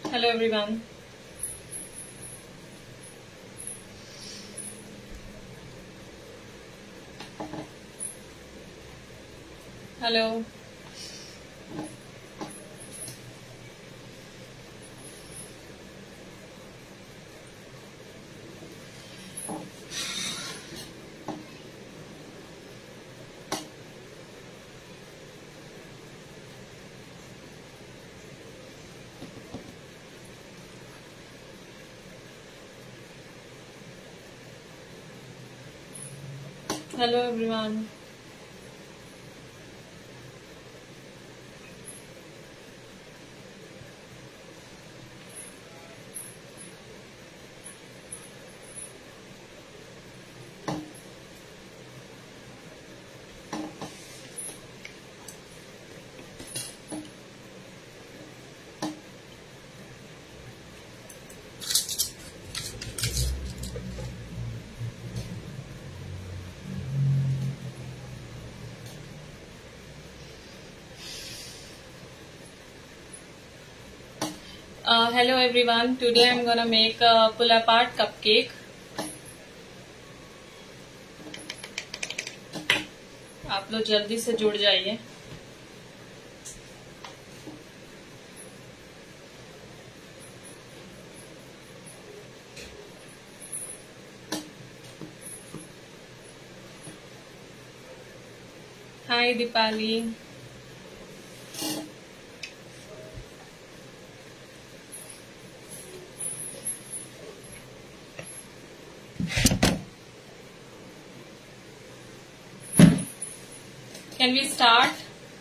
Hello everyone. Hello. Hello everyone. Hello everyone. Today I'm gonna make a pull apart cupcake. आप लोग जल्दी से जुड़ जाइए. Hi Dipali. Can we start?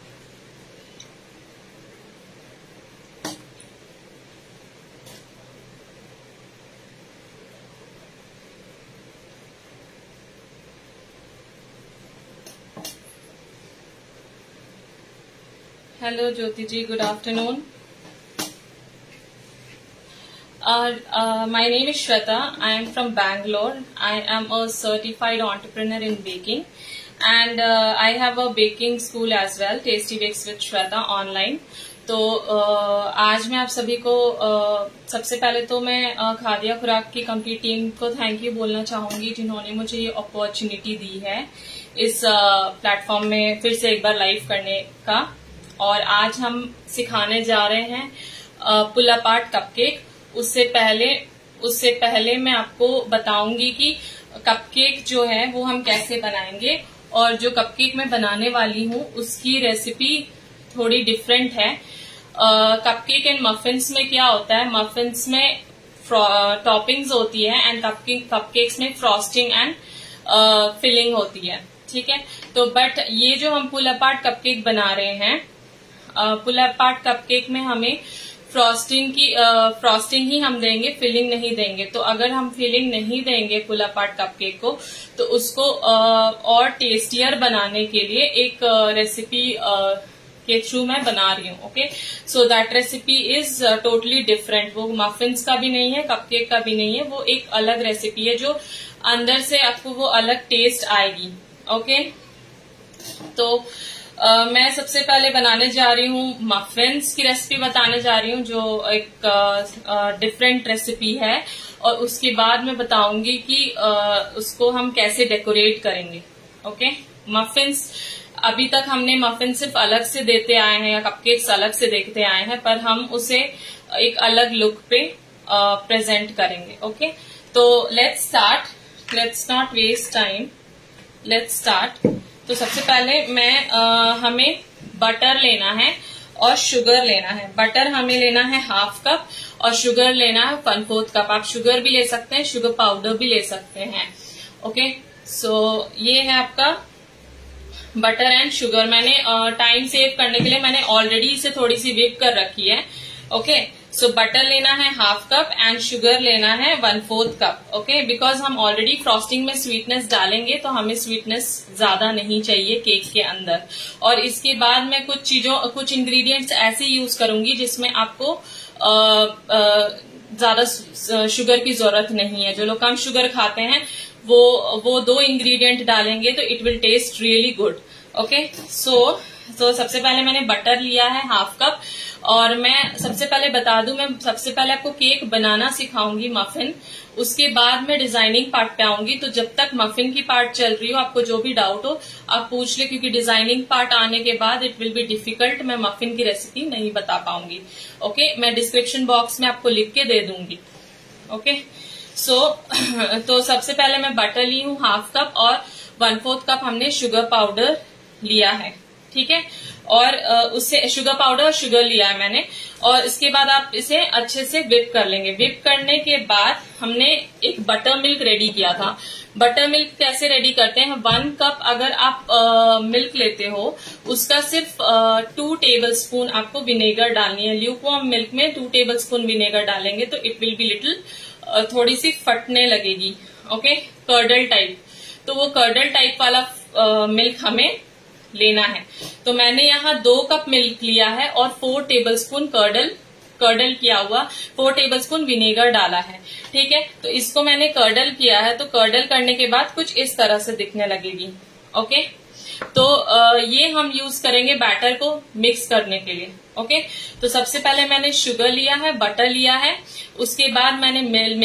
Hello Jyoti ji, good afternoon. My name is Shweta. I am from Bangalore. I am a certified entrepreneur in baking. And I have a baking school as well, Tasty Bakes with Shweta online. तो आज मैं आप सभी को सबसे पहले तो मैं खादिया खुराक की कंप्लीट टीम को थैंक यू बोलना चाहूंगी जिन्होंने मुझे ये अपॉर्चुनिटी दी है इस प्लेटफॉर्म में फिर से एक बार लाइव करने का. और आज हम सिखाने जा रहे हैं पुल अपार्ट कपकेक. उससे पहले मैं आपको बताऊंगी कि कपकेक जो है वो हम कैसे बनाएंगे. और जो कपकेक मैं बनाने वाली हूँ उसकी रेसिपी थोड़ी डिफरेंट है. कपकेक एंड मफिन्स में क्या होता है, मफिन्स में टॉपिंग्स होती है एंड कपकेक्स में फ्रॉस्टिंग एंड फिलिंग होती है. ठीक है, तो बट ये जो हम पुल अपार्ट कपकेक बना रहे हैं, पुल अपार्ट कपकेक में हमें फ्रॉस्टिंग ही हम देंगे, फिलिंग नहीं देंगे. तो अगर हम फिलिंग नहीं देंगे पुल अपार्ट कपकेक को तो उसको और टेस्टियर बनाने के लिए एक रेसिपी के थ्रू मैं बना रही हूँ. Okay, so that recipe is totally different. वो मफिन्स का भी नहीं है, कपकेक का भी नहीं है, वो एक अलग रेसिपी है जो अंदर से आपको वो अलग टेस्ट आएगी. ओके, तो मैं सबसे पहले बनाने जा रही हूँ मफिन्स की रेसिपी बताने जा रही हूँ जो एक डिफरेंट रेसिपी है. और उसके बाद मैं बताऊंगी कि उसको हम कैसे डेकोरेट करेंगे. ओके, मफिन्स अभी तक हमने मफिन सिर्फ अलग से देते आए हैं या कपकेक्स अलग से देखते आए हैं, पर हम उसे एक अलग लुक पे प्रेजेंट करेंगे. ओके, तो let's start. Let's not waste time, let's start. तो सबसे पहले हमें बटर लेना है और शुगर लेना है. बटर हमें लेना है 1/2 कप और शुगर लेना है 1/4 कप. आप शुगर भी ले सकते हैं, शुगर पाउडर भी ले सकते हैं. ओके, सो ये है आपका बटर एंड शुगर. मैंने टाइम सेव करने के लिए मैंने ऑलरेडी इसे थोड़ी सी व्हिप कर रखी है. ओके, सो बटर लेना है 1/2 कप एंड शुगर लेना है 1/4 कप. ओके, बिकॉज हम ऑलरेडी फ्रॉस्टिंग में स्वीटनेस डालेंगे तो हमें स्वीटनेस ज्यादा नहीं चाहिए केक के अंदर. और इसके बाद मैं कुछ इंग्रेडिएंट्स ऐसे यूज करूंगी जिसमें आपको ज्यादा शुगर की जरूरत नहीं है. जो लोग कम शुगर खाते हैं वो 2 इंग्रेडिएंट डालेंगे तो it will taste really good. Okay, so तो सबसे पहले मैंने बटर लिया है 1/2 कप, और मैं सबसे पहले बता दूं, मैं सबसे पहले आपको केक बनाना सिखाऊंगी, मफिन, उसके बाद मैं डिजाइनिंग पार्ट पे आऊंगी। तो जब तक मफिन की पार्ट चल रही हो, आपको जो भी डाउट हो आप पूछ ले, क्योंकि डिजाइनिंग पार्ट आने के बाद इट विल बी डिफिकल्ट, मैं मफिन की रेसिपी नहीं बता पाऊंगी। ओके, मैं डिस्क्रिप्शन बॉक्स में आपको लिख के दे दूंगी। ओके, तो सबसे पहले मैं बटर ली हूँ 1/2 कप, और 1/4 कप हमने शुगर पाउडर लिया है, ठीक है। और उससे शुगर पाउडर और शुगर लिया है मैंने, और इसके बाद आप इसे अच्छे से whip कर लेंगे। whip करने के बाद हमने एक बटर मिल्क रेडी किया था। बटर मिल्क कैसे रेडी करते हैं, 1 कप अगर आप मिल्क लेते हो, उसका सिर्फ 2 टेबल स्पून आपको विनेगर डालनी है। ल्यूकवार्म मिल्क में 2 टेबल स्पून विनेगर डालेंगे तो इट विल बी लिटिल थोड़ी सी फटने लगेगी। ओके, कर्डल टाइप, तो वो कर्डल टाइप वाला मिल्क हमें लेना है। तो मैंने यहाँ 2 कप मिल्क लिया है और 4 टेबल स्पून कर्डल किया हुआ 4 टेबल स्पून विनेगर डाला है, ठीक है। तो इसको मैंने कर्डल किया है, तो कर्डल करने के बाद कुछ इस तरह से दिखने लगेगी। ओके, तो ये हम यूज करेंगे बैटर को मिक्स करने के लिए। ओके, तो सबसे पहले मैंने शुगर लिया है, बटर लिया है, उसके बाद मैंने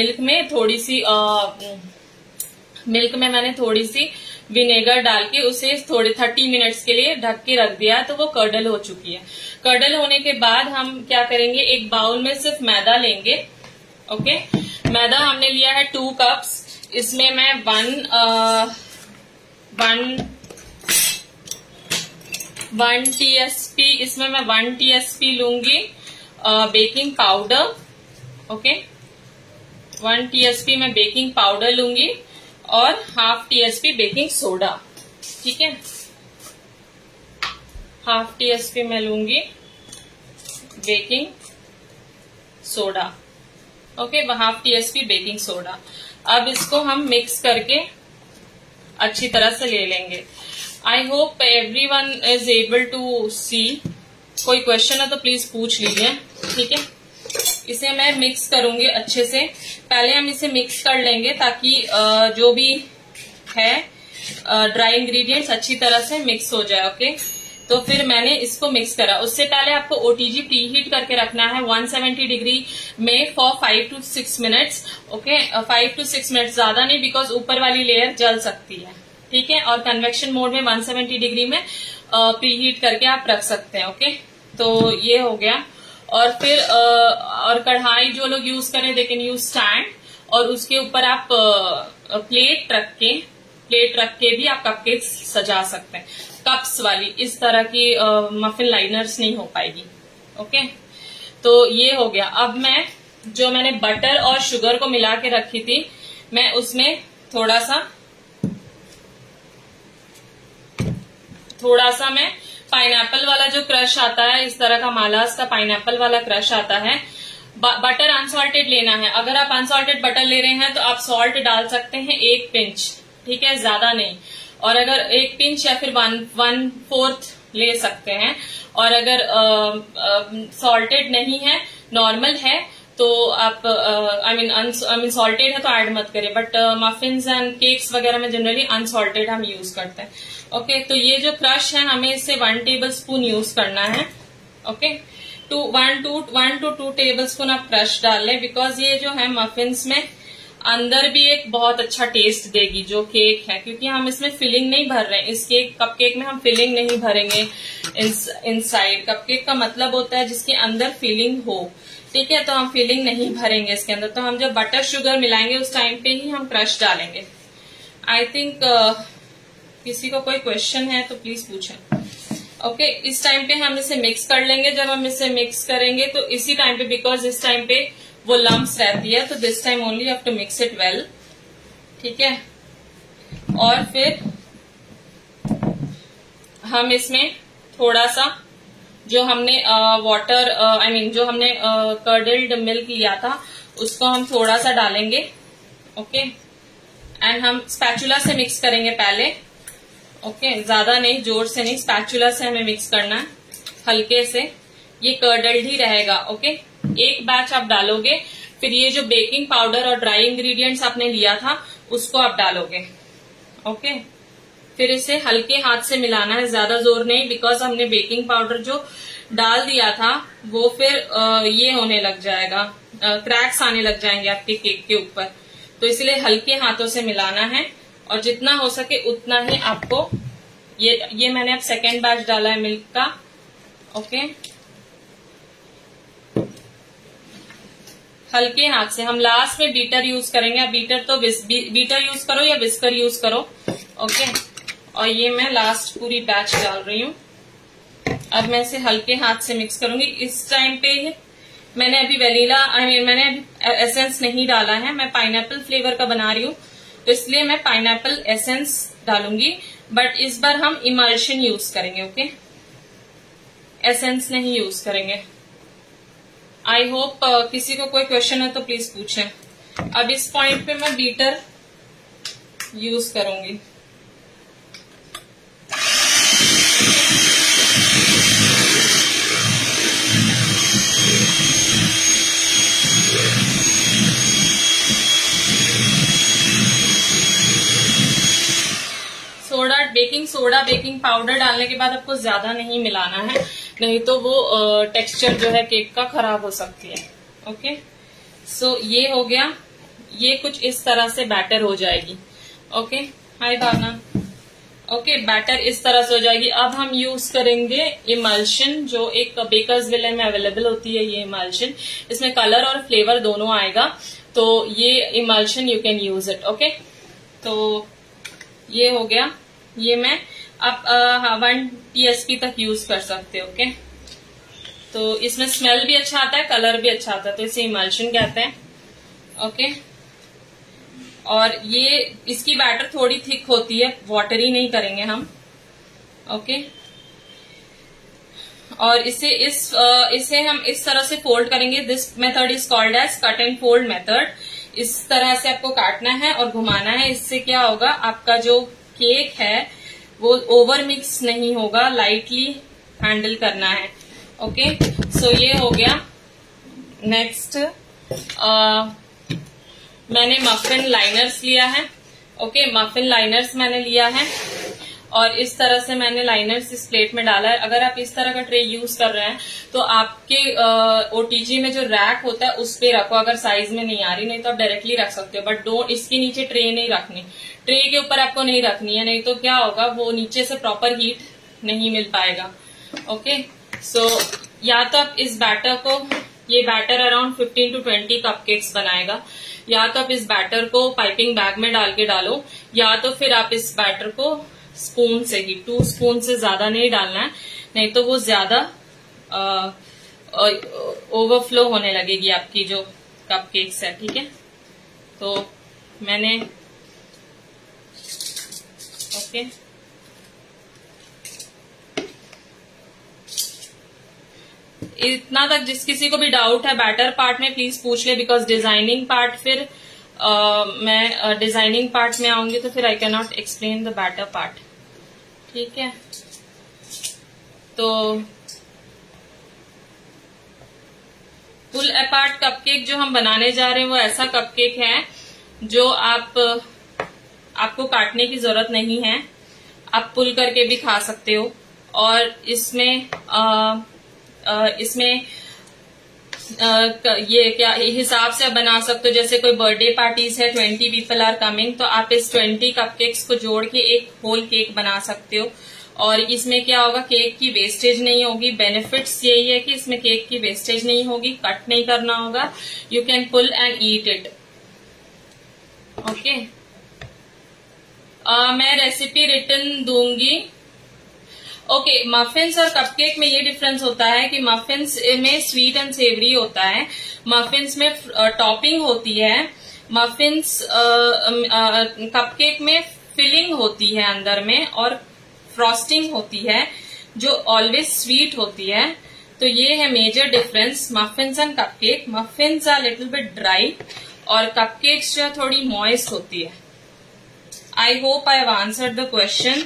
मिल्क में मैंने थोड़ी सी विनेगर डाल के उसे थोड़े 30 मिनट्स के लिए ढक के रख दिया, तो वो कर्डल हो चुकी है। कर्डल होने के बाद हम क्या करेंगे, एक बाउल में सिर्फ मैदा लेंगे। ओके, मैदा हमने लिया है 2 कप्स, इसमें मैं 1 TSP, इसमें मैं 1 TSP लूंगी बेकिंग पाउडर। ओके, 1 TSP मैं बेकिंग पाउडर लूंगी और 1/2 TSP बेकिंग सोडा, ठीक है। 1/2 TSP मैं लूंगी baking soda. Okay, 1/2 TSP baking soda. अब इसको हम मिक्स करके अच्छी तरह से ले लेंगे। I hope everyone is able to see. कोई क्वेश्चन है तो प्लीज पूछ लीजिए, ठीक है। इसे मैं मिक्स करूंगी अच्छे से। पहले हम इसे मिक्स कर लेंगे ताकि जो भी है ड्राई इंग्रेडिएंट्स अच्छी तरह से मिक्स हो जाए। ओके, तो फिर मैंने इसको मिक्स करा। उससे पहले आपको ओटीजी प्री हीट करके रखना है 170 डिग्री में for 5 to 6 minutes. Okay, 5 to 6 minutes, ज्यादा नहीं, बिकॉज ऊपर वाली लेयर जल सकती है, ठीक है। और कन्वेक्शन मोड में 170 डिग्री में प्री हीट करके आप रख सकते हैं। ओके, तो ये हो गया। और फिर और कढ़ाई जो लोग यूज करें दे कैन यूज स्टैंड, और उसके ऊपर आप प्लेट रख के भी आप कपकेक्स सजा सकते हैं। कप्स वाली इस तरह की मफिन लाइनर्स नहीं हो पाएगी। ओके, तो ये हो गया। अब मैंने बटर और शुगर को मिला के रखी थी, मैं उसमें थोड़ा सा मैं पाइनएप्पल वाला जो क्रश आता है, इस तरह का मालास का पाइनएप्पल वाला क्रश आता है। बटर अनसॉल्टेड लेना है। अगर आप अनसॉल्टेड बटर ले रहे हैं तो आप सॉल्ट डाल सकते हैं 1 पिंच, ठीक है, ज्यादा नहीं। और अगर 1 पिंच या फिर 1/4 ले सकते हैं। और अगर सॉल्टेड नहीं है, नॉर्मल है, तो आप आई मीन सॉल्टेड है तो ऐड मत करें। बट मफिन्स एंड केक्स वगैरह में जनरली अनसॉल्टेड हम यूज करते हैं। ओके, तो ये जो क्रश है हमें इससे 1 टेबल स्पून यूज करना है। ओके, 1 to 2 टेबल स्पून आप क्रश डाल लें, बिकॉज ये जो है मफिन्स में अंदर भी एक बहुत अच्छा टेस्ट देगी जो केक है, क्योंकि हम इसमें फिलिंग नहीं भर रहे हैं। इस कपकेक में हम फिलिंग नहीं भरेंगे इनसाइड। कपकेक का मतलब होता है जिसके अंदर फिलिंग हो, ठीक है, तो हम फिलिंग नहीं भरेंगे इसके अंदर। तो हम जब बटर शुगर मिलाएंगे उस टाइम पे ही हम क्रश डालेंगे। आई थिंक किसी को कोई क्वेश्चन है तो प्लीज पूछें। ओके, इस टाइम पे हम इसे मिक्स कर लेंगे। जब हम इसे मिक्स करेंगे तो इसी टाइम पे, बिकॉज इस टाइम पे वो लम्प्स रहती है, तो this time only have to mix it well, ठीक है। और फिर हम इसमें थोड़ा सा जो हमने जो हमने कर्डल्ड मिल्क लिया था उसको हम थोड़ा सा डालेंगे। ओके, एंड हम स्पैचुला से मिक्स करेंगे पहले। ओके, ज्यादा नहीं, जोर से नहीं, स्पैचुला से हमें मिक्स करना है, हल्के से। ये कर्डल्ड ही रहेगा। ओके, एक बैच आप डालोगे, फिर ये जो बेकिंग पाउडर और ड्राई इंग्रेडिएंट्स आपने लिया था उसको आप डालोगे। ओके, फिर इसे हल्के हाथ से मिलाना है, ज्यादा जोर नहीं, बिकॉज हमने बेकिंग पाउडर जो डाल दिया था वो फिर ये होने लग जाएगा, क्रैक्स आने लग जाएंगे आपके केक के ऊपर। तो इसलिए हल्के हाथों से मिलाना है और जितना हो सके उतना ही आपको, ये मैंने अब सेकेंड बैच डाला है मिल्क का। ओके, हल्के हाथ से हम लास्ट में बीटर यूज करेंगे। अब बीटर तो बीटर यूज करो या विस्कर यूज करो। ओके, और ये मैं लास्ट पूरी बैच डाल रही हूँ। अब मैं इसे हल्के हाथ से मिक्स करूंगी। इस टाइम पे मैंने अभी मैंने अभी एसेंस नहीं डाला है, मैं पाइनएप्पल फ्लेवर का बना रही हूँ तो इसलिए मैं पाइनएप्पल एसेंस डालूंगी, बट इस बार हम इमल्शन यूज करेंगे। ओके, एसेंस नहीं यूज करेंगे। आई होप किसी को कोई क्वेश्चन है तो प्लीज पूछें। अब इस पॉइंट पे मैं बीटर यूज करूंगी। बेकिंग सोडा, बेकिंग पाउडर डालने के बाद आपको ज्यादा नहीं मिलाना है, नहीं तो वो टेक्सचर जो है केक का खराब हो सकती है। ओके, सो ये हो गया, ये कुछ इस तरह से बैटर हो जाएगी। Okay, hi Bhavna. Okay, batter इस तरह से हो जाएगी। अब हम यूज करेंगे इमल्शन, जो एक बेकर्स विले में अवेलेबल होती है। ये इमल्शन, इसमें कलर और फ्लेवर दोनों आएगा, तो ये emulsion you can use it. Okay, तो ये हो गया। ये मैं आप 1 TSP तक यूज कर सकते हो। ओके, तो इसमें स्मेल भी अच्छा आता है, कलर भी अच्छा आता है, तो इसे इमल्शन कहते हैं। ओके, और ये इसकी बैटर थोड़ी थिक होती है, वाटरी नहीं करेंगे हम। ओके, और इसे हम इस तरह से फोल्ड करेंगे। This method is called as cut and fold method. इस तरह से आपको काटना है और घुमाना है। इससे क्या होगा, आपका जो केक है वो ओवर मिक्स नहीं होगा, लाइटली हैंडल करना है। ओके, सो ये हो गया। नेक्स्ट मैंने मफिन लाइनर्स लिया है। ओके, मफिन लाइनर्स मैंने लिया है और इस तरह से मैंने लाइनर्स इस प्लेट में डाला है। अगर आप इस तरह का ट्रे यूज कर रहे हैं तो आपके ओटीजी में जो रैक होता है उस पे रखो, अगर साइज में नहीं आ रही, नहीं तो आप डायरेक्टली रख सकते हो, बट डोंट, इसके नीचे ट्रे नहीं रखनी, ट्रे के ऊपर आपको नहीं रखनी है, नहीं तो क्या होगा, वो नीचे से प्रॉपर हीट नहीं मिल पाएगा। ओके, सो या तो आप इस बैटर को, ये बैटर अराउंड 15 to 20 कपकेक्स बनाएगा, या तो आप इस बैटर को पाइपिंग बैग में डाल के डालो, या तो फिर आप इस बैटर को स्पून से ही, 2 स्पून से ज्यादा नहीं डालना है, नहीं तो वो ज्यादा ओवरफ्लो होने लगेगी आपकी जो कपकेक्स है। ठीक है, तो मैंने ओके इतना तक, जिस किसी को भी डाउट है बैटर पार्ट में प्लीज पूछ ले, बिकॉज डिजाइनिंग पार्ट फिर मैं डिजाइनिंग पार्ट में आऊंगी तो फिर I can not explain the batter part. ठीक है, तो पुल अपार्ट कपकेक जो हम बनाने जा रहे हैं वो ऐसा कपकेक है जो आपको काटने की जरूरत नहीं है, आप पुल करके भी खा सकते हो। और इसमें ये क्या हिसाब से आप बना सकते हो, जैसे कोई बर्थडे पार्टीज है, 20 पीपल आर कमिंग, तो आप इस 20 कपकेक्स को जोड़ के एक होल केक बना सकते हो। और इसमें क्या होगा, केक की वेस्टेज नहीं होगी। बेनिफिट्स यही है कि इसमें केक की वेस्टेज नहीं होगी, कट नहीं करना होगा, you can pull and eat it. Okay, मैं रेसिपी रिटर्न दूंगी। ओके, मफिन्स और कपकेक में ये डिफरेंस होता है कि मफिन्स में स्वीट एंड सेवरी होता है, मफिन्स में टॉपिंग होती है, मफिन्स कपकेक में फिलिंग होती है अंदर में, और फ्रॉस्टिंग होती है जो ऑलवेज स्वीट होती है। तो ये है major difference muffins and cupcake. Muffins are little bit dry और कपकेक्स जो थोड़ी मॉइस्ट होती है। I hope I have answered the question.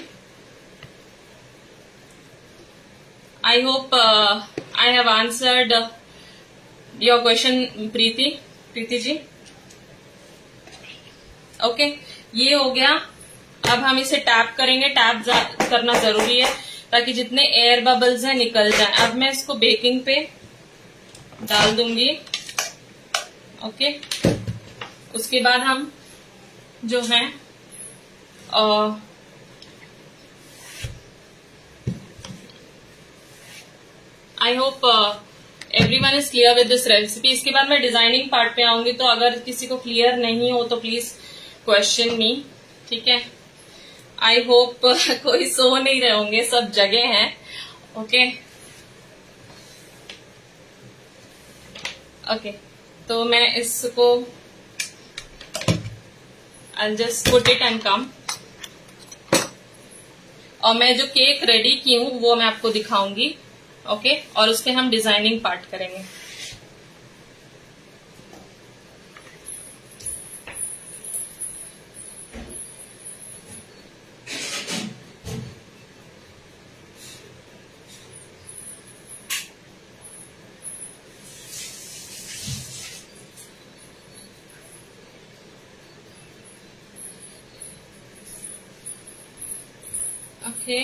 I hope I have answered your question, Preeti ji. Okay, ये हो गया अब हम इसे टैप करेंगे, टैप करना जरूरी है ताकि जितने एयर बबल्स हैं निकल जाएं। अब मैं इसको बेकिंग पे डाल दूंगी। ओके, उसके बाद हम जो है I hope everyone is clear with this recipe. इसके बाद मैं डिजाइनिंग पार्ट पे आऊंगी, तो अगर किसी को क्लियर नहीं हो तो प्लीज क्वेश्चन मी, ठीक है। आई होप कोई सो नहीं रहे होंगे, सब जगह हैं। ओके ओके, तो मैं इसको I'll just put it and come। और मैं जो केक रेडी की हूँ वो मैं आपको दिखाऊंगी। ओके, और उसके हम डिजाइनिंग पार्ट करेंगे। Okay,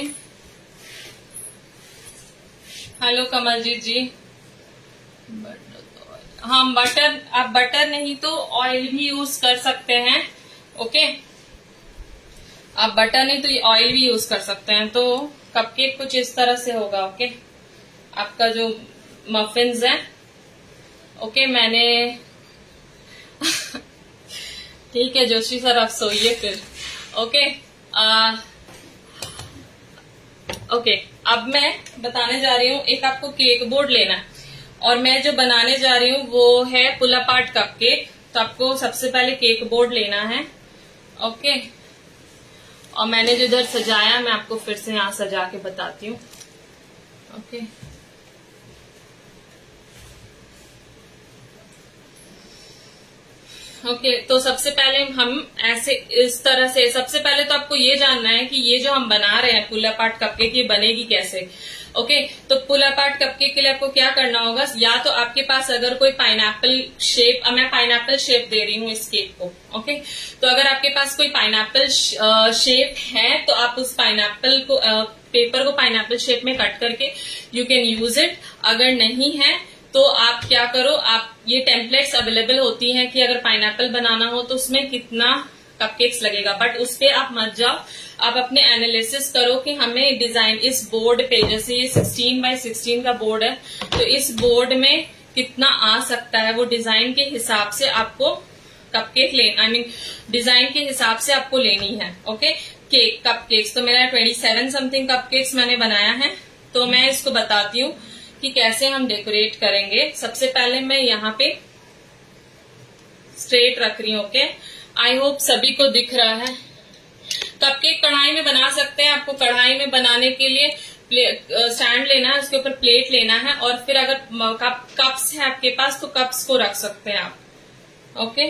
hello Kamaljeet ji. हाँ, बटर, आप बटर नहीं तो ऑयल भी यूज कर सकते हैं। ओके, आप बटर नहीं तो ऑयल भी यूज कर सकते हैं। तो कपकेक कुछ इस तरह से होगा। ओके, आपका जो मफिन्स है। ओके, मैंने ठीक है जोशी सर, आप सोइए फिर। ओके ओके, अब मैं बताने जा रही हूँ, एक आपको केक बोर्ड लेना है और मैं जो बनाने जा रही हूँ वो है पुल अपार्ट कपकेक। तो आपको सबसे पहले केक बोर्ड लेना है। ओके, और मैंने जो इधर सजाया मैं आपको फिर से यहाँ सजा के बताती हूँ। ओके, ओके, तो सबसे पहले हम ऐसे इस तरह से, सबसे पहले तो आपको ये जानना है कि ये जो हम बना रहे हैं पुल अपार्ट कपकेक, ये बनेगी कैसे। ओके, तो पुल अपार्ट कपकेक के लिए आपको क्या करना होगा, या तो आपके पास अगर कोई पाइनएप्पल शेप, मैं पाइनएप्पल शेप दे रही हूँ इस केक को। ओके, तो अगर आपके पास कोई पाइनएप्पल शेप है तो आप उस पाइनएप्पल को पेपर को पाइनएप्पल शेप में कट करके यू कैन यूज इट। अगर नहीं है तो आप क्या करो, आप ये टेम्पलेट्स अवेलेबल होती हैं कि अगर पाइनएप्पल बनाना हो तो उसमें कितना कपकेक्स लगेगा, बट उस पे आप मत जाओ। आप अपने एनालिसिस करो कि हमें डिजाइन इस बोर्ड पे, जैसे ये 16x16 का बोर्ड है, तो इस बोर्ड में कितना आ सकता है, वो डिजाइन के हिसाब से आपको कपकेक लेना, डिजाइन के हिसाब से आपको लेनी है। ओके, केक कपकेक्स तो मेरा 27 समथिंग कपकेक्स मैंने बनाया है। तो मैं इसको बताती हूँ कि कैसे हम डेकोरेट करेंगे। सबसे पहले मैं यहाँ पे स्ट्रेट रख रही हूँ। ओके, आई होप सभी को दिख रहा है। कपकेक कढ़ाई में बना सकते हैं। आपको कढ़ाई में बनाने के लिए स्टैंड लेना है, उसके ऊपर प्लेट लेना है, और फिर अगर कप्स है आपके पास तो कप्स को रख सकते हैं आप। ओके,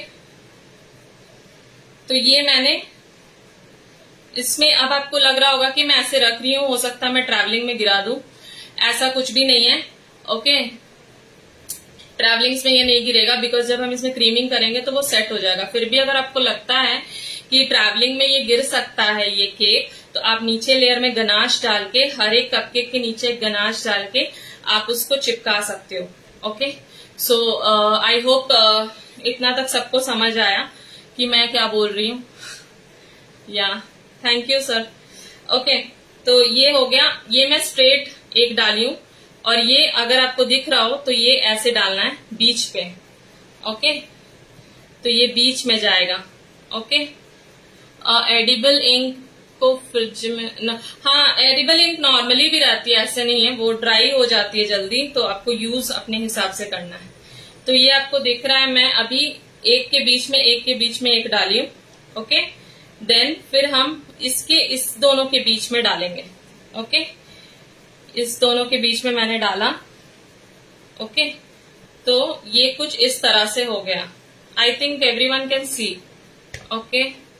तो ये मैंने इसमें, अब आपको लग रहा होगा कि मैं ऐसे रख रही हूँ, हो सकता है मैं ट्रैवलिंग में गिरा दूं, ऐसा कुछ भी नहीं है। ओके, ट्रैवलिंग्स में ये नहीं गिरेगा, बिकॉज जब हम इसमें क्रीमिंग करेंगे तो वो सेट हो जाएगा। फिर भी अगर आपको लगता है कि ट्रैवलिंग में ये गिर सकता है ये केक, तो आप नीचे लेयर में गनाश डाल के, हर एक कपकेक के नीचे गनाश डाल के आप उसको चिपका सकते हो। ओके, सो आई होप इतना तक सबको समझ आया कि मैं क्या बोल रही हूँ। या थैंक यू सर। ओके, तो ये हो गया, ये मैं स्ट्रेट एक डाली हूं, और ये अगर आपको दिख रहा हो तो ये ऐसे डालना है बीच पे। ओके, तो ये बीच में जाएगा। ओके, एडिबल इंक को फ्रिज में हाँ, एडिबल इंक नॉर्मली भी रहती है, ऐसे नहीं है, वो ड्राई हो जाती है जल्दी, तो आपको यूज अपने हिसाब से करना है। तो ये आपको दिख रहा है, मैं अभी एक के बीच में एक डाली हूं। ओके, देन फिर हम इस दोनों के बीच में डालेंगे। ओके, इस दोनों के बीच में मैंने डाला। ओके, तो ये कुछ इस तरह से हो गया। I think everyone can see. Okay,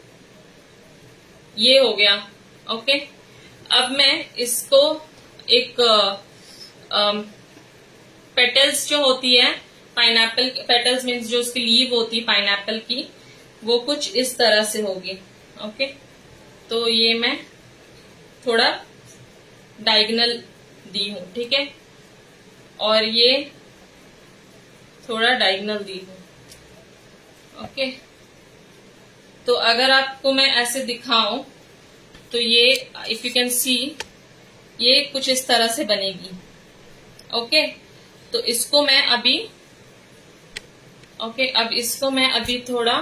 ये हो गया। ओके, अब मैं इसको एक पेटल्स जो होती है पाइनएप्पल, पेटल्स मीन्स जो उसकी लीव होती है पाइनएप्पल की, वो कुछ इस तरह से होगी। ओके, तो ये मैं थोड़ा डायगोनल दी हूं, ठीक है, और ये थोड़ा डायगोनल दी हूं। ओके, तो अगर आपको मैं ऐसे दिखाऊं तो ये इफ यू कैन सी ये कुछ इस तरह से बनेगी। ओके, तो इसको मैं अभी अब इसको मैं अभी थोड़ा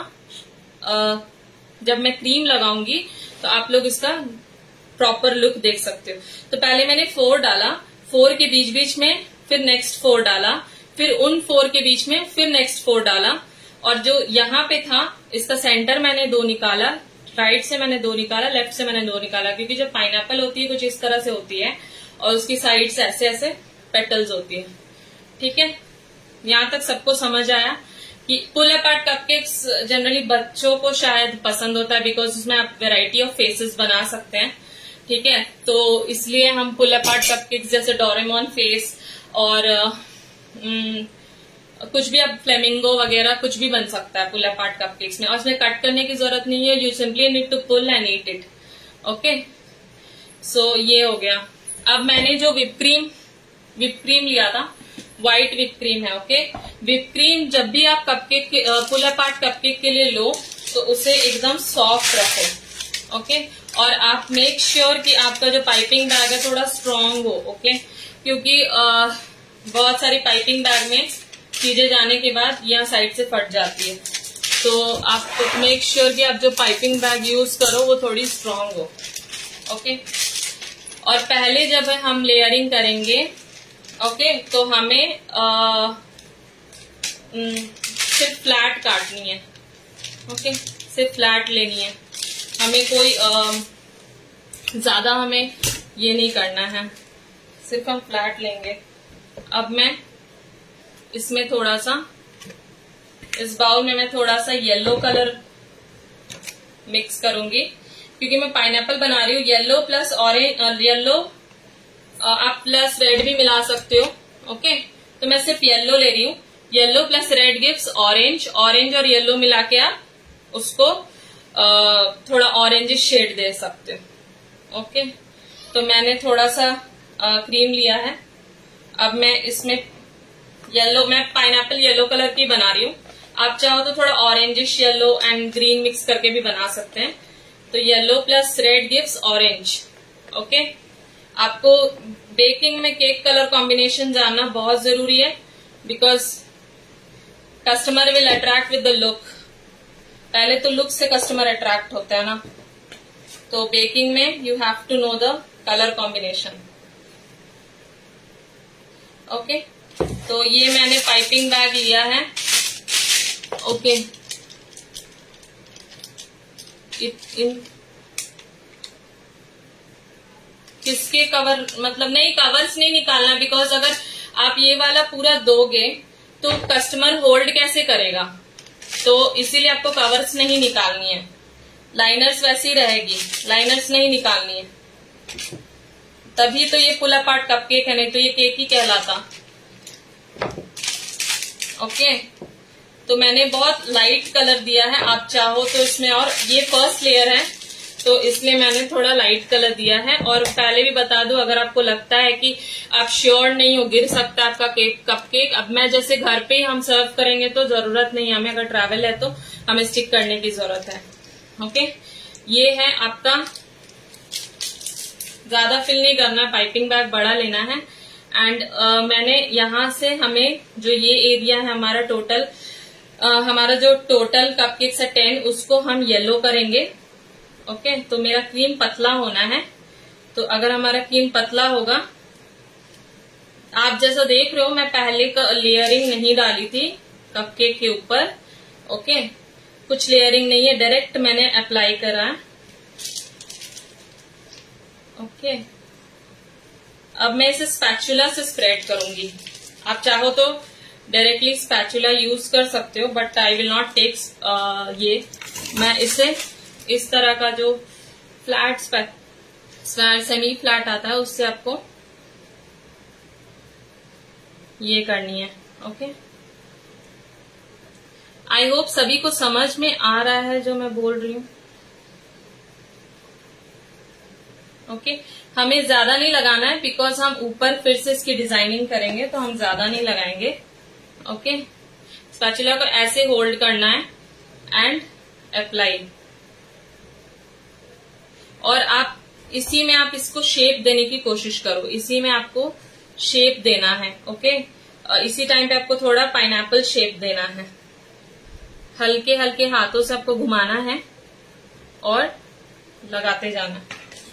जब मैं क्रीम लगाऊंगी तो आप लोग इसका प्रॉपर लुक देख सकते हो। तो पहले मैंने 4 डाला, 4 के बीच बीच में फिर नेक्स्ट 4 डाला, फिर उन 4 के बीच में फिर नेक्स्ट 4 डाला, और जो यहाँ पे था इसका सेंटर मैंने 2 निकाला, राइट से मैंने 2 निकाला, लेफ्ट से मैंने 2 निकाला, क्योंकि जब पाइनएप्पल होती है कुछ इस तरह से होती है और उसकी साइड से ऐसे ऐसे पेटल्स होती है। ठीक है, यहाँ तक सबको समझ आया कि पुल अपार्ट कपकेक्स जनरली बच्चों को शायद पसंद होता है, बिकॉज उसमें आप वेराइटी ऑफ फेसेस बना सकते हैं। ठीक है, तो इसलिए हम पुल अपार्ट कपकेक्स जैसे डोरेमोन फेस और कुछ भी आप फ्लेमिंगो वगैरह कुछ भी बन सकता है पुल अपार्ट कपकेक्स में, और उसमें कट करने की जरूरत नहीं है, you simply need to pull and eat it. Okay, so ये हो गया। अब मैंने जो विप क्रीम लिया था, व्हाइट विप क्रीम है। ओके, विप क्रीम जब भी आप कपकेक पुल अपार्ट कपकेक के लिए लो तो उसे एकदम सॉफ्ट रखो। ओके, और आप मेक श्योर कि आपका जो पाइपिंग बैग है थोड़ा स्ट्रांग हो। ओके, क्योंकि बहुत सारी पाइपिंग बैग में चीजें जाने के बाद यहाँ साइड से फट जाती है, तो आप मेक श्योर कि आप जो पाइपिंग बैग यूज करो वो थोड़ी स्ट्रांग हो। ओके, और पहले जब हम लेयरिंग करेंगे ओके, तो हमें सिर्फ फ्लैट काटनी है। ओके, सिर्फ फ्लैट लेनी है, हमें कोई ज्यादा हमें ये नहीं करना है, सिर्फ हम फ्लैट लेंगे। अब मैं इसमें थोड़ा सा, इस बाउल में मैं थोड़ा सा येलो कलर मिक्स करूंगी, क्योंकि मैं पाइनएप्पल बना रही हूँ। येलो प्लस ऑरेंज, येलो आप प्लस रेड भी मिला सकते हो। ओके, तो मैं सिर्फ येलो ले रही हूँ। Yellow plus red gives orange, orange और येलो मिला के आप उसको थोड़ा ऑरेंज शेड दे सकते हो। ओके, तो मैंने थोड़ा सा क्रीम लिया है। अब मैं इसमें येलो, मैं पाइनएप्पल येलो कलर की बना रही हूँ, आप चाहो तो थोड़ा orangish yellow and green mix करके भी बना सकते हैं। तो yellow plus red gives orange. Okay, आपको बेकिंग में केक कलर कॉम्बिनेशन जानना बहुत जरूरी है, because customer will attract with the look. पहले तो लुक से कस्टमर अट्रैक्ट होता है ना, तो बेकिंग में you have to know the colour combination. Okay, तो ये मैंने पाइपिंग बैग लिया है। ओके, किसके कवर, मतलब नहीं, कवर्स नहीं निकालना, बिकॉज अगर आप ये वाला पूरा दोगे तो कस्टमर होल्ड कैसे करेगा, तो इसीलिए आपको कवर्स नहीं निकालनी है। लाइनर्स वैसी रहेगी, लाइनर्स नहीं निकालनी है, तभी तो ये पुल अपार्ट कपकेक है, नहीं तो ये केक ही कहलाता। ओके, तो मैंने बहुत लाइट कलर दिया है, आप चाहो तो इसमें, और ये फर्स्ट लेयर है तो इसलिए मैंने थोड़ा लाइट कलर दिया है। और पहले भी बता दूं, अगर आपको लगता है कि आप श्योर नहीं हो, गिर सकता है आपका केक कपकेक, अब मैं जैसे घर पे ही हम सर्व करेंगे तो जरूरत नहीं है हमें, अगर ट्रैवल है तो हमें स्टिक करने की जरूरत है। ओके, ये है आपका, ज्यादा फिल नहीं करना, पाइपिंग बैग बड़ा लेना है। एंड मैंने यहां से, हमें जो ये एरिया है हमारा टोटल, हमारा जो टोटल कपकेक्स है 10, उसको हम येलो करेंगे। ओके, तो मेरा क्रीम पतला होना है, तो अगर हमारा क्रीम पतला होगा, आप जैसा देख रहे हो मैं पहले लेयरिंग नहीं डाली थी कपकेक के ऊपर। ओके, कुछ लेयरिंग नहीं है, डायरेक्ट मैंने अप्लाई करा है। ओके, अब मैं इसे स्पैचुला से स्प्रेड करूंगी, आप चाहो तो डायरेक्टली स्पैचुला यूज कर सकते हो, but I will not take ये, मैं इसे इस तरह का जो फ्लैट सेमी फ्लैट आता है उससे आपको ये करनी है। ओके, आई होप सभी को समझ में आ रहा है जो मैं बोल रही हूँ। ओके, हमें ज्यादा नहीं लगाना है बिकॉज हम ऊपर फिर से इसकी डिजाइनिंग करेंगे, तो हम ज्यादा नहीं लगाएंगे। ओके, स्पैचुला को ऐसे होल्ड करना है एंड अप्लाई, और आप इसी में आप इसको शेप देने की कोशिश करो, इसी में आपको शेप देना है। ओके, इसी टाइम पे आपको थोड़ा पाइनएप्पल शेप देना है, हल्के हल्के हाथों से आपको घुमाना है और लगाते जाना।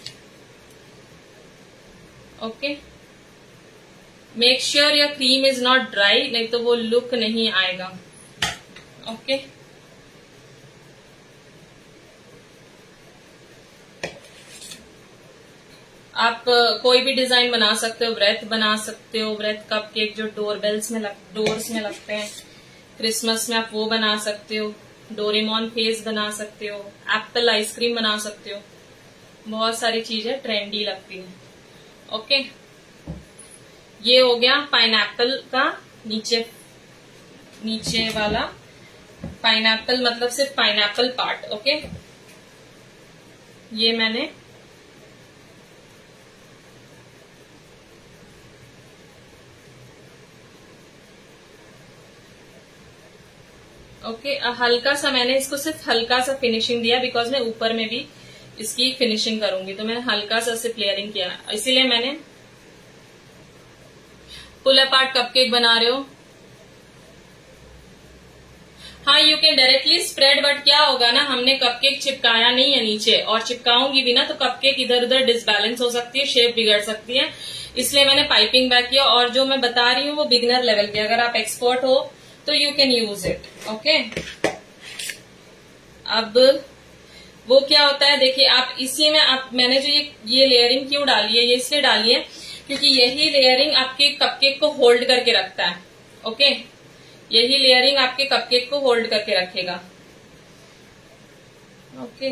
Okay, make sure your cream is not dry, नहीं तो वो लुक नहीं आएगा। ओके, आप कोई भी डिजाइन बना सकते हो, व्रेथ बना सकते हो, व्रेथ कपकेक जो डोर्स में लगते हैं क्रिसमस में, आप वो बना सकते हो, डोरेमोन फेस बना सकते हो, एप्पल आइसक्रीम बना सकते हो, बहुत सारी चीजें ट्रेंडी लगती है। ओके, ये हो गया पाइनएप्पल का नीचे वाला, पाइनएप्पल मतलब सिर्फ पाइनएप्पल पार्ट। ओके, ये मैंने हल्का सा, मैंने इसको सिर्फ हल्का सा फिनिशिंग दिया बिकॉज मैं ऊपर में भी इसकी फिनिशिंग करूंगी, तो मैंने हल्का सा सिर्फ लेयरिंग किया, इसीलिए मैंने पुल अपार्ट कपकेक बना रहे हो। हाँ, you can directly spread, but क्या होगा ना, हमने कपकेक चिपकाया नहीं है नीचे, और चिपकाऊंगी भी ना तो कपकेक इधर उधर डिसबैलेंस हो सकती है, शेप बिगड़ सकती है, इसलिए मैंने पाइपिंग बैक किया। और जो मैं बता रही हूँ वो बिगनर लेवल की, अगर आप एक्सपर्ट हो तो you can use it. Okay, अब वो क्या होता है, देखिए आप इसी में मैंने जो ये लेयरिंग क्यों डाली है, ये इसलिए डाली है क्योंकि यही लेयरिंग आपके कपकेक को होल्ड करके रखता है। ओके, यही लेयरिंग आपके कपकेक को होल्ड करके रखेगा। ओके,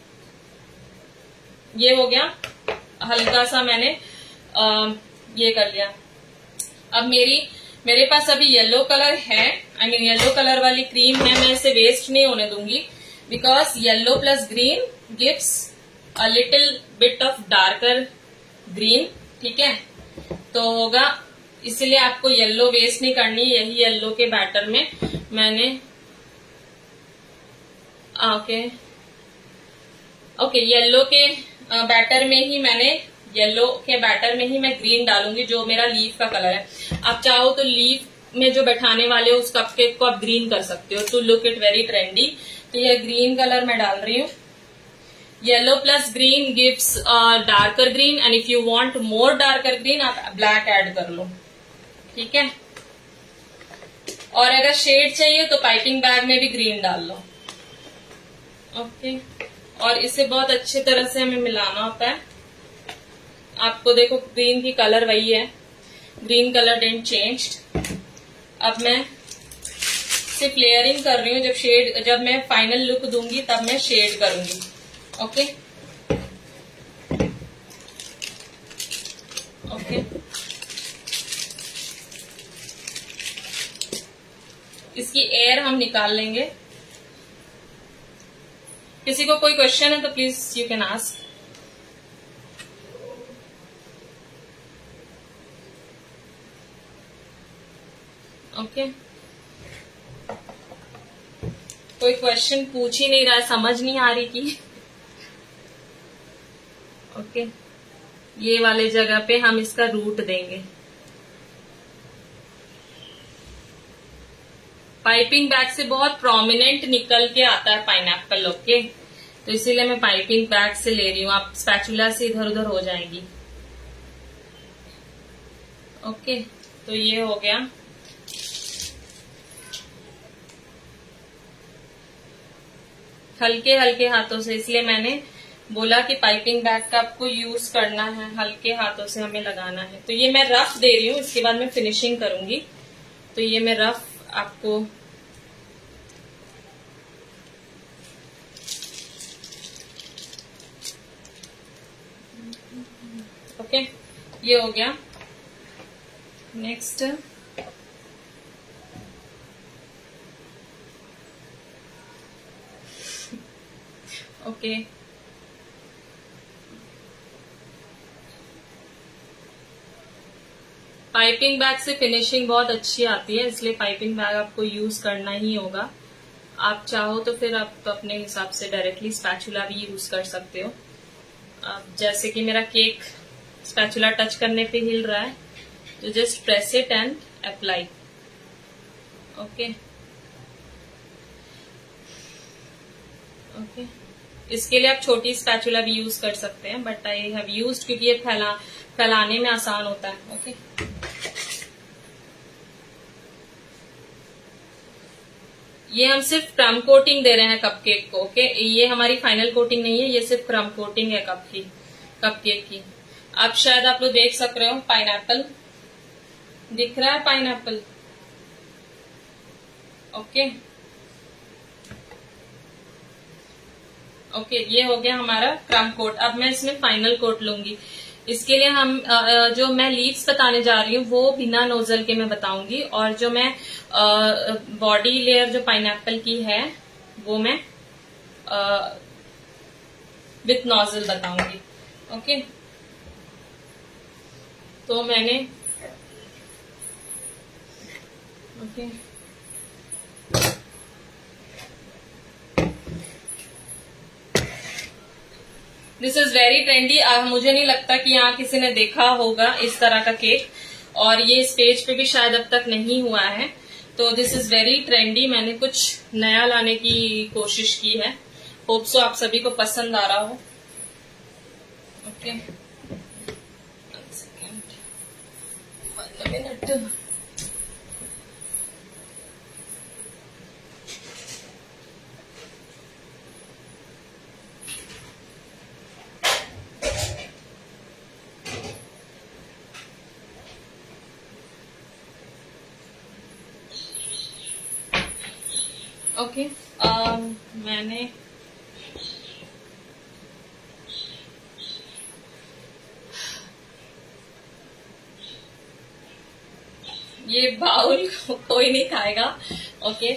ये हो गया, हल्का सा मैंने ये कर लिया। अब मेरे पास अभी येलो कलर है, आई मीन येलो कलर वाली क्रीम है, मैं इसे वेस्ट नहीं होने दूंगी because yellow plus green gives a little bit of darker green. ठीक है, तो होगा, इसलिए आपको येलो वेस्ट नहीं करनी, यही येलो के बैटर में मैंने येलो के बैटर में ही मैं ग्रीन डालूंगी, जो मेरा लीफ का कलर है। आप चाहो तो लीफ में जो बैठाने वाले हो उस कपकेक को आप ग्रीन कर सकते हो to look it very trendy. तो ये ग्रीन कलर मैं डाल रही हूँ। Yellow plus green gives darker green, and if you want more darker green आप ब्लैक ऐड कर लो। ठीक है, और अगर शेड चाहिए तो पाइपिंग बैग में भी ग्रीन डाल लो। ओके, और इसे बहुत अच्छी तरह से हमें मिलाना होता है। आपको देखो ग्रीन की कलर वही है, ग्रीन कलर डिडंट चेंज्ड। अब मैं सिर्फ लेयरिंग कर रही हूँ, जब मैं फाइनल लुक दूंगी तब मैं शेड करूंगी। ओके, ओके, इसकी एयर हम निकाल लेंगे। किसी को कोई क्वेश्चन है तो please you can ask. Okay, कोई क्वेश्चन पूछ ही नहीं रहा है, समझ नहीं आ रही कि ओके, ये वाले जगह पे हम इसका रूट देंगे। पाइपिंग बैग से बहुत प्रोमिनेंट निकल के आता है पाइनएप्पल। ओके, तो इसीलिए मैं पाइपिंग बैग से ले रही हूँ, आप स्पैचुला से इधर उधर हो जाएंगी। ओके, तो ये हो गया। हल्के हल्के हाथों से, इसलिए मैंने बोला कि पाइपिंग बैग का आपको यूज करना है, हल्के हाथों से हमें लगाना है। तो ये मैं रफ दे रही हूँ, इसके बाद मैं फिनिशिंग करूंगी। तो ये मैं रफ आपको ओके, ये हो गया। नेक्स्ट ओके, पाइपिंग बैग से फिनिशिंग बहुत अच्छी आती है, इसलिए पाइपिंग बैग आपको यूज करना ही होगा। आप चाहो तो फिर आप अपने हिसाब से डायरेक्टली स्पैचुला भी यूज कर सकते हो। जैसे कि मेरा केक स्पैचुला टच करने पे हिल रहा है, तो just press it and apply. Okay okay, इसके लिए आप छोटी स्पैचुला भी यूज कर सकते हैं, बट आई हैव यूज्ड क्योंकि ये फैलाने में आसान होता है। ओके, ये हम सिर्फ क्रम कोटिंग दे रहे हैं कपकेक को। ओके, ये हमारी फाइनल कोटिंग नहीं है, ये सिर्फ क्रम कोटिंग है कपकेक की। अब शायद आप लोग देख सक रहे हो, पाइनएप्पल दिख रहा है, पाइनएप्पल। ओके ओके, ये हो गया हमारा क्रम कोट। अब मैं इसमें फाइनल कोट लूंगी। इसके लिए हम जो मैं लीव्स बताने जा रही हूँ वो बिना नोजल के मैं बताऊंगी, और जो मैं बॉडी लेयर जो पाइनएप्पल की है वो मैं विथ नोजल बताऊंगी। ओके, तो मैंने okay this is very trendy. मुझे नहीं लगता कि यहाँ किसी ने देखा होगा इस तरह का केक, और ये इस पेज पे भी शायद अब तक नहीं हुआ है। तो दिस इज वेरी ट्रेंडी, मैंने कुछ नया लाने की कोशिश की है। होप सो आप सभी को पसंद आ रहा हो। Okay, 1 minute. ओके, मैंने ये बाउल कोई नहीं खाएगा। ओके,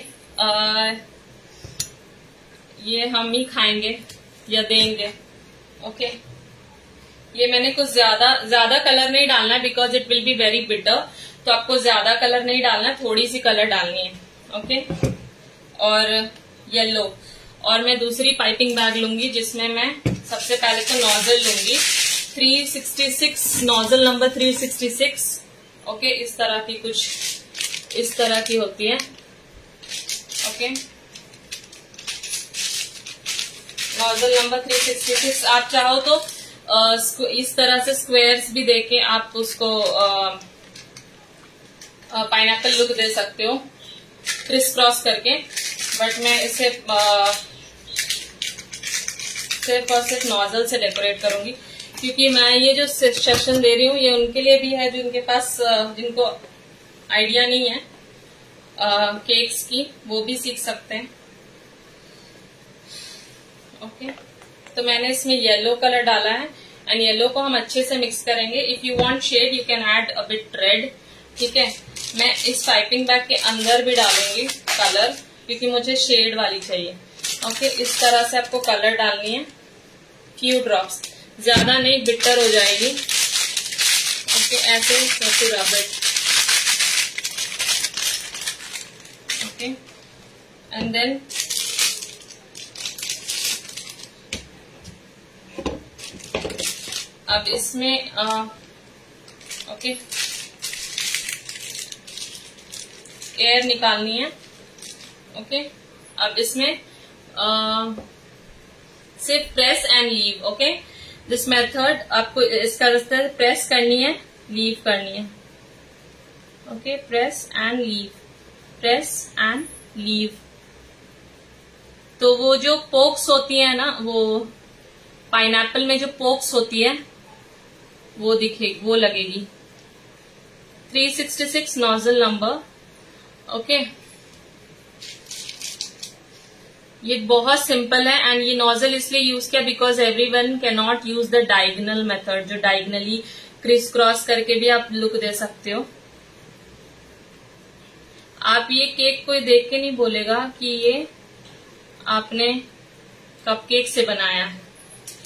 ये हम ही खाएंगे या देंगे। ओके, ये मैंने कुछ ज्यादा कलर नहीं डालना है because it will be very bitter, तो आपको ज्यादा कलर नहीं डालना है, थोड़ी सी कलर डालनी है। ओके, और येलो, और मैं दूसरी पाइपिंग बैग लूंगी जिसमें मैं सबसे पहले तो नोजल लूंगी 366, नोजल नंबर 366। ओके, इस तरह की कुछ इस तरह की होती है। Okay, nozzle number 366। आप चाहो तो इस तरह से स्क्वायर्स भी देके आप उसको पाइनएप्पल लुक दे सकते हो क्रिस क्रॉस करके, बट मैं इसे सिर्फ और सिर्फ नोजल से डेकोरेट करूंगी, क्योंकि मैं ये जो सेशन दे रही हूँ ये उनके लिए भी है जिनके पास जिनको आइडिया नहीं है केक्स की, वो भी सीख सकते हैं। ओके, तो मैंने इसमें येलो कलर डाला है, एंड येलो को हम अच्छे से मिक्स करेंगे। If you want shade you can add a bit red. ठीक है, मैं इस पाइपिंग बैग के अंदर भी डालूंगी कलर, क्योंकि मुझे शेड वाली चाहिए। ओके, इस तरह से आपको कलर डालनी है, फ्यू ड्रॉप्स, ज्यादा नहीं, बिटर हो जाएगी। ओके, ऐसे rub it. Okay, and then अब इसमें ओके एयर निकालनी है। ओके, अब इसमें सिर्फ press and leave. Okay, this method आपको इसका रास्ता प्रेस करनी है, लीव करनी है। Okay, press and leave, press and leave. तो वो जो पोक्स होती है ना, वो पाइनएप्पल में जो पोक्स होती है वो दिखेगी, वो लगेगी। 366 नोजल नंबर। ओके, ये बहुत सिंपल है, एंड ये नोजल इसलिए यूज किया because everyone can not use the diagonal method, जो डायगनली क्रिस क्रॉस करके भी आप लुक दे सकते हो। आप ये केक कोई देख के नहीं बोलेगा कि ये आपने कपकेक से बनाया है।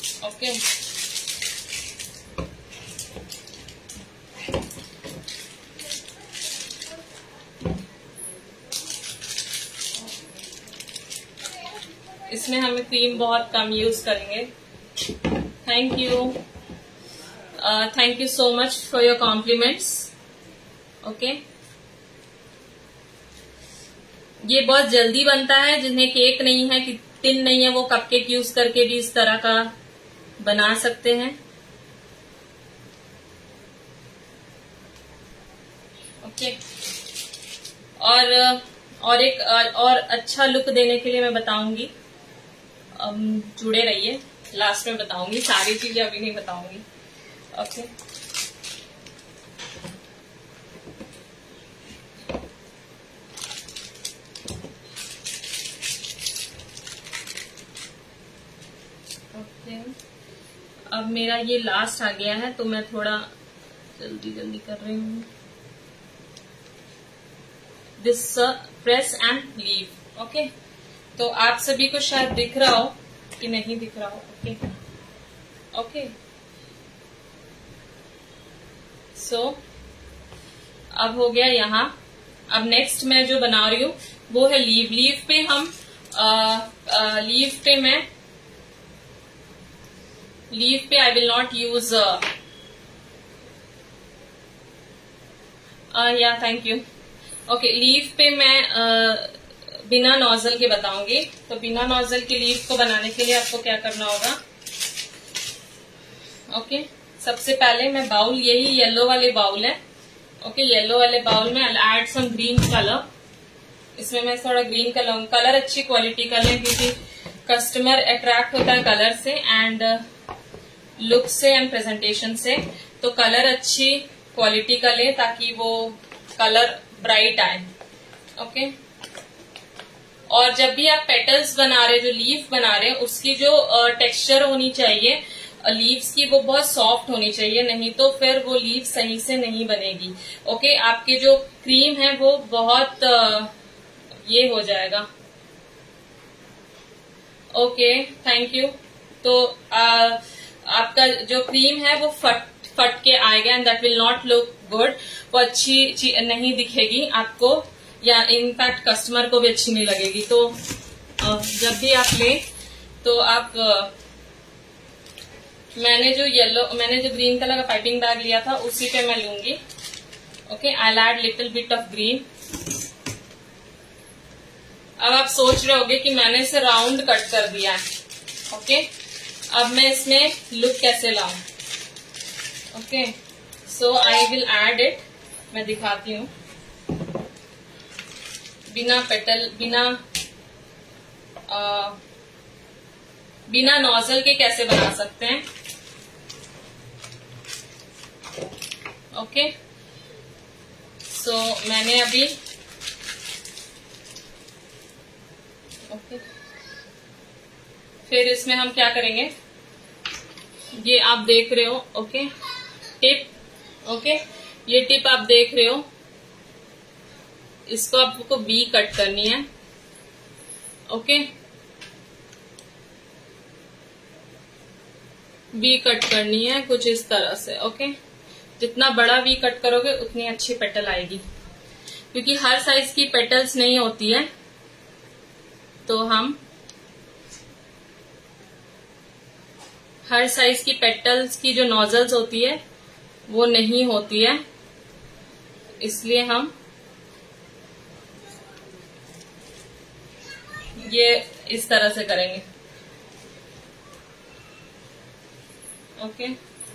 ओके, इसमें हम क्रीम बहुत कम यूज करेंगे। Thank you so much for your compliments. Okay, ये बहुत जल्दी बनता है, जिन्हें केक नहीं है, कि टिन नहीं है, वो कपकेक यूज करके भी इस तरह का बना सकते हैं। ओके, और अच्छा लुक देने के लिए मैं बताऊंगी, जुड़े रहिए, लास्ट में बताऊंगी, सारी चीजें अभी नहीं बताऊंगी। ओके, अब मेरा ये लास्ट आ गया है, तो मैं थोड़ा जल्दी कर रही हूँ। This press and leave. Okay, तो आप सभी को शायद दिख रहा हो कि नहीं दिख रहा हो। ओके, सो अब हो गया यहाँ। अब नेक्स्ट मैं जो बना रही हूँ वो है लीव। लीव पे हम लीव पे आई विल नॉट यूज या थैंक यू। ओके, लीव पे मैं बिना नोजल के बताऊंगी। तो बिना नोजल के लीव को बनाने के लिए आपको क्या करना होगा। ओके, सबसे पहले मैं बाउल, यही येलो वाले बाउल है। ओके, येलो वाले बाउल में I add some green colour. इसमें मैं थोड़ा ग्रीन कलर अच्छी क्वालिटी का लें, क्योंकि कस्टमर अट्रैक्ट होता है कलर से एंड लुक से एंड प्रेजेंटेशन से। तो कलर अच्छी क्वालिटी का लें ताकि वो कलर ब्राइट आए। ओके, और जब भी आप पेटल्स बना रहे, जो लीफ बना रहे हैं, उसकी जो टेक्सचर होनी चाहिए लीव्स की, वो बहुत सॉफ्ट होनी चाहिए, नहीं तो फिर वो लीव सही से नहीं बनेगी। ओके, आपकी जो क्रीम है वो बहुत ये हो जाएगा। Okay, thank you. तो आपका जो क्रीम है वो फट के आएगा and that will not look good. वो अच्छी नहीं दिखेगी आपको, या इनफैक्ट कस्टमर को भी अच्छी नहीं लगेगी। तो जब भी आप लें तो आप मैंने जो ग्रीन कलर का पाइपिंग बैग लिया था उसी पे मैं लूंगी। Okay, I add little bit of green. अब आप सोच रहे होगे कि मैंने इसे राउंड कट कर दिया है। ओके, अब मैं इसमें लुक कैसे लाऊं। Okay, so I will add it. मैं दिखाती हूँ बिना नोजल के कैसे बना सकते हैं। ओके, सो मैंने अभी फिर इसमें हम क्या करेंगे, ये आप देख रहे हो। Okay, tip. ओके, ये टिप आप देख रहे हो, इसको आपको बी कट करनी है। ओके, बी कट करनी है कुछ इस तरह से। ओके, जितना बड़ा वी कट करोगे उतनी अच्छी पेटल आएगी, क्योंकि हर साइज की पेटल्स नहीं होती है। तो हम हर साइज की पेटल्स की जो नोजल्स होती है वो नहीं होती है, इसलिए हम ये इस तरह से करेंगे। ओके,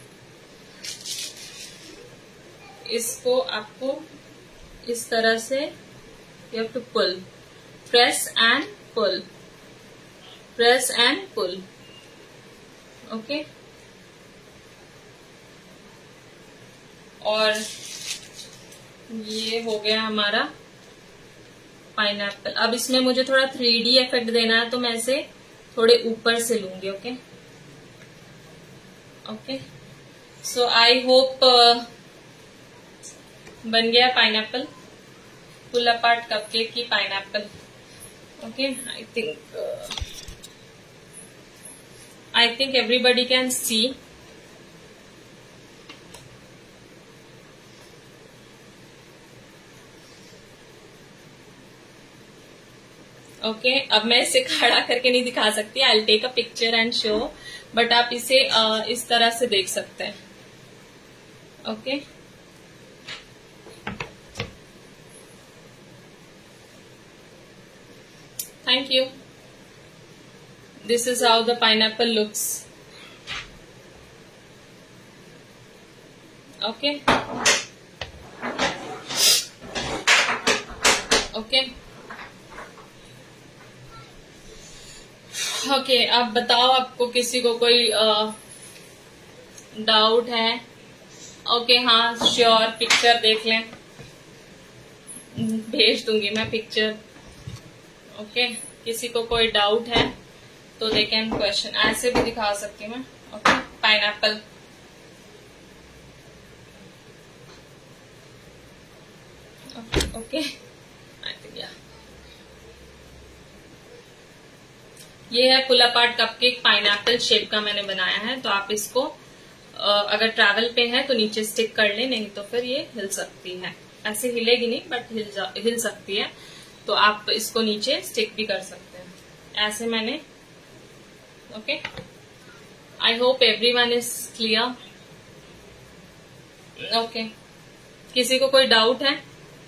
इसको आपको इस तरह से you have to pull, press and pull, press and pull. Okay, और ये हो गया हमारा पाइनएप्पल। अब इसमें मुझे थोड़ा 3D इफेक्ट देना है, तो मैं इसे थोड़े ऊपर से लूंगी। Okay, okay, so I hope बन गया पाइनएप्पल, पुल अपार्ट कपकेक की pineapple. Okay, I think everybody can see. Okay अब मैं इसे खड़ा करके नहीं दिखा सकती, I will take a picture and show, but आप इसे इस तरह से देख सकते हैं। Okay thank you. This is how the pineapple looks. Okay okay okay अब बताओ, आपको किसी को कोई डाउट है? ओके हाँ श्योर, पिक्चर देख लें, भेज दूंगी मैं पिक्चर। ओके किसी को कोई डाउट है तो दे कैन क्वेश्चन, ऐसे भी दिखा सकती हूँ मैं। Okay pineapple. Okay I think या ये है pull apart cupcake, pineapple shape का मैंने बनाया है। तो आप इसको अगर ट्रैवल पे है तो नीचे स्टिक कर ले, नहीं तो फिर ये हिल सकती है। ऐसे हिलेगी नहीं बट हिल सकती है, तो आप इसको नीचे स्टिक भी कर सकते हैं। ऐसे मैंने okay I hope everyone is clear. Okay किसी को कोई डाउट है?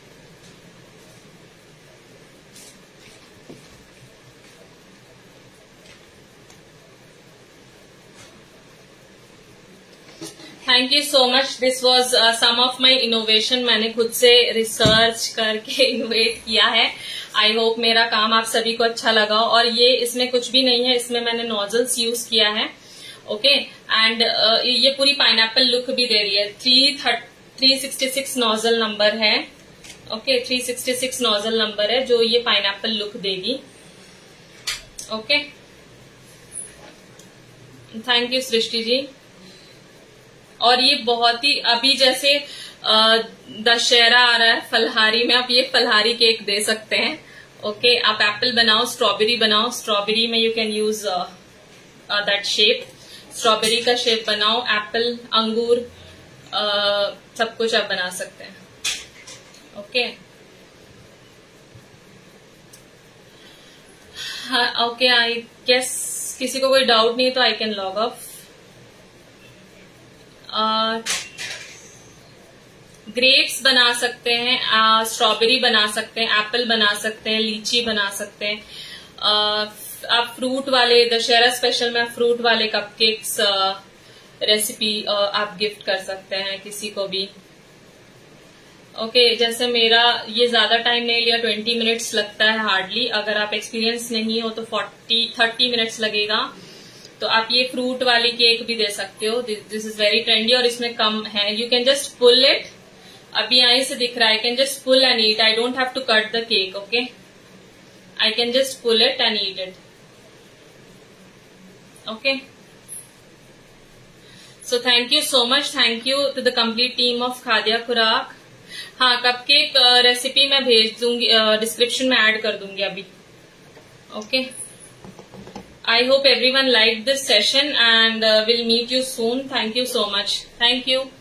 Thank you so much. This was some of my innovation, मैंने खुद से रिसर्च करके इनोवेट किया है। आई होप मेरा काम आप सभी को अच्छा लगा। और ये इसमें कुछ भी नहीं है, इसमें मैंने नोजल्स यूज किया है। ओके एंड ये पूरी पाइनएप्पल लुक भी दे रही है। 366 नोजल नंबर है। ओके 366 नोजल नंबर है जो ये पाइनएप्पल लुक देगी। Okay thank you Srishti ji. और ये बहुत ही अभी जैसे दशहरा आ रहा है, फलहारी में आप ये फलहारी केक दे सकते हैं। ओके आप एप्पल बनाओ, स्ट्रॉबेरी बनाओ, स्ट्रॉबेरी में you can use that shape, strawberry का शेप बनाओ, एप्पल, अंगूर, सब कुछ आप बना सकते हैं। ओके ओके आई गेस किसी को कोई डाउट नहीं है तो I can log off. Grapes बना सकते हैं, स्ट्रॉबेरी बना सकते हैं, एप्पल बना सकते हैं, लीची बना सकते हैं। आप फ्रूट वाले, दशहरा स्पेशल में फ्रूट वाले कपकेक्स रेसिपी आप गिफ्ट कर सकते हैं किसी को भी। ओके जैसे मेरा ये ज्यादा टाइम नहीं लिया, 20 मिनट्स लगता है हार्डली। अगर आप एक्सपीरियंस नहीं हो तो 30 मिनट्स लगेगा। तो आप ये फ्रूट वाली केक भी दे सकते हो। दिस इज वेरी ट्रेंडी और इसमें कम है। You can just pull it, अभी यहीं से दिख रहा है, I can just pull and eat, I don't have to cut the cake. Okay I can just pull it and eat it. Okay so thank you so much, thank you to the complete team of Khadiya Khurak. हाँ cupcake recipe मैं भेज दूंगी, description में add कर दूंगी अभी। Okay I hope everyone liked this session and we'll meet you soon. Thank you so much. Thank you.